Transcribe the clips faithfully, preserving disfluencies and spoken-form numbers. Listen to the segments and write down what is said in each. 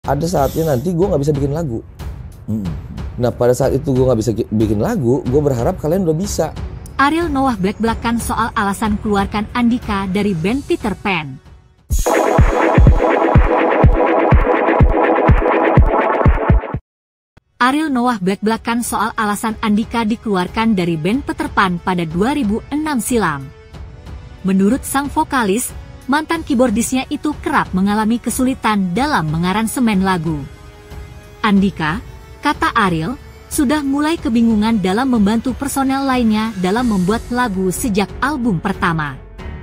Ada saatnya nanti gue nggak bisa bikin lagu. Hmm. Nah pada saat itu gue nggak bisa bikin lagu, gue berharap kalian udah bisa. Ariel Noah blak-blakan soal alasan keluarkan Andika dari band Peter Pan. Ariel Noah blak-blakan soal alasan Andika dikeluarkan dari band Peter Pan pada dua ribu enam silam. Menurut sang vokalis, mantan keyboardisnya itu kerap mengalami kesulitan dalam mengaransemen lagu. Andika, kata Ariel, sudah mulai kebingungan dalam membantu personel lainnya dalam membuat lagu sejak album pertama.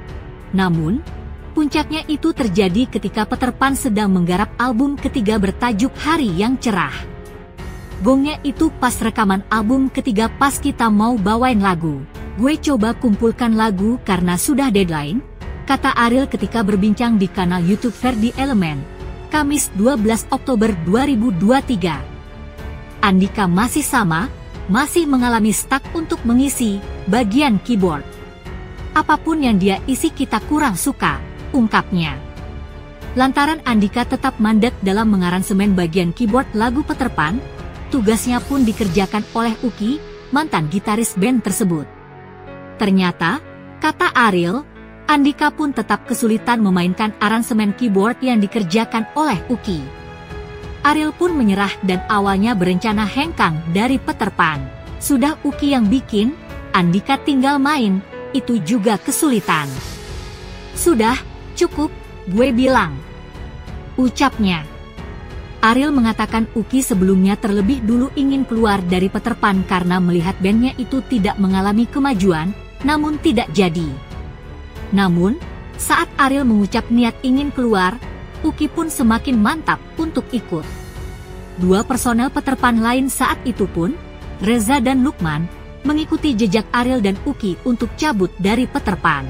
Namun, puncaknya itu terjadi ketika Peter Pan sedang menggarap album ketiga bertajuk Hari Yang Cerah. Gongnya itu pas rekaman album ketiga pas kita mau bawain lagu. Gue coba kumpulkan lagu karena sudah deadline, kata Ariel ketika berbincang di kanal YouTube Ferdi Elemen, Kamis dua belas Oktober dua ribu dua puluh tiga. Andika masih sama, masih mengalami stuck untuk mengisi bagian keyboard. Apapun yang dia isi kita kurang suka, ungkapnya. Lantaran Andika tetap mandek dalam mengaransemen bagian keyboard lagu Peter Pan, tugasnya pun dikerjakan oleh Uki, mantan gitaris band tersebut. Ternyata, kata Ariel, Andika pun tetap kesulitan memainkan aransemen keyboard yang dikerjakan oleh Uki. Ariel pun menyerah dan awalnya berencana hengkang dari Peter Pan. Sudah Uki yang bikin, Andika tinggal main, itu juga kesulitan. Sudah, cukup, gue bilang, ucapnya. Ariel mengatakan Uki sebelumnya terlebih dulu ingin keluar dari Peter Pan karena melihat bandnya itu tidak mengalami kemajuan, namun tidak jadi. Namun, saat Ariel mengucap niat ingin keluar, Uki pun semakin mantap untuk ikut. Dua personel Peter Pan lain saat itu pun, Reza dan Lukman, mengikuti jejak Ariel dan Uki untuk cabut dari Peter Pan.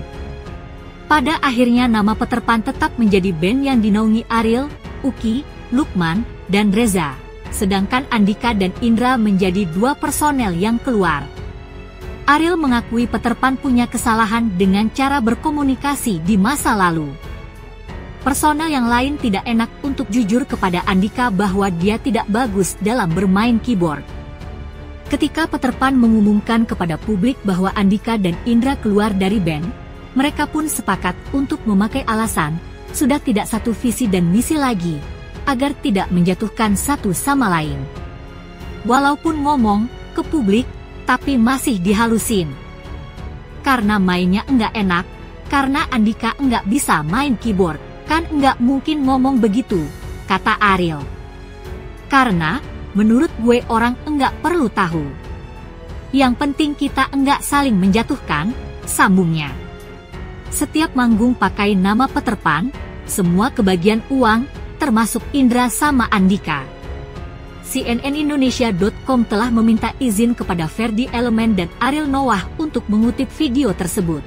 Pada akhirnya nama Peter Pan tetap menjadi band yang dinaungi Ariel, Uki, Lukman, dan Reza, sedangkan Andika dan Indra menjadi dua personel yang keluar. Ariel mengakui Peter Pan punya kesalahan dengan cara berkomunikasi di masa lalu. Personel yang lain tidak enak untuk jujur kepada Andika bahwa dia tidak bagus dalam bermain keyboard. Ketika Peter Pan mengumumkan kepada publik bahwa Andika dan Indra keluar dari band, mereka pun sepakat untuk memakai alasan, sudah tidak satu visi dan misi lagi, agar tidak menjatuhkan satu sama lain. Walaupun ngomong ke publik, tapi masih dihalusin. Karena mainnya enggak enak, karena Andika enggak bisa main keyboard, kan enggak mungkin ngomong begitu, kata Ariel. Karena, menurut gue orang enggak perlu tahu. Yang penting kita enggak saling menjatuhkan, sambungnya. Setiap manggung pakai nama Peter Pan, semua kebagian uang, termasuk Indra sama Andika. C N N Indonesia dot com telah meminta izin kepada Ferdi Elemen dan Ariel Noah untuk mengutip video tersebut.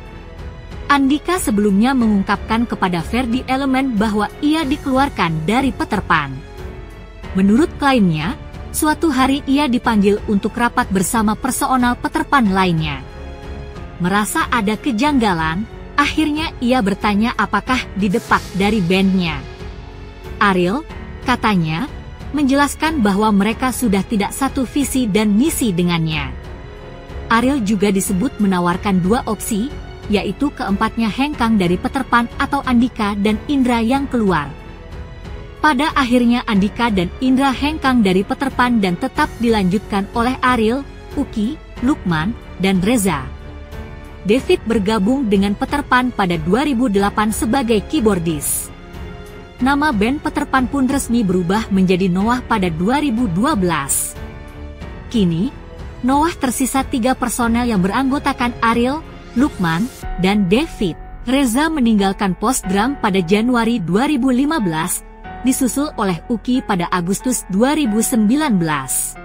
Andika sebelumnya mengungkapkan kepada Ferdi Elemen bahwa ia dikeluarkan dari Peter Pan. Menurut klaimnya, suatu hari ia dipanggil untuk rapat bersama personal Peter Pan lainnya. Merasa ada kejanggalan, akhirnya ia bertanya apakah didepak dari bandnya. Ariel, katanya, menjelaskan bahwa mereka sudah tidak satu visi dan misi dengannya. Ariel juga disebut menawarkan dua opsi, yaitu keempatnya hengkang dari Peter Pan atau Andika dan Indra yang keluar. Pada akhirnya Andika dan Indra hengkang dari Peter Pan dan tetap dilanjutkan oleh Ariel, Uki, Lukman, dan Reza. David bergabung dengan Peter Pan pada dua ribu delapan sebagai keyboardis. Nama band Peter Pan pun resmi berubah menjadi Noah pada dua ribu dua belas. Kini, Noah tersisa tiga personel yang beranggotakan Ariel, Lukman, dan David. Reza meninggalkan pos drum pada Januari dua ribu lima belas, disusul oleh Uki pada Agustus dua ribu sembilan belas.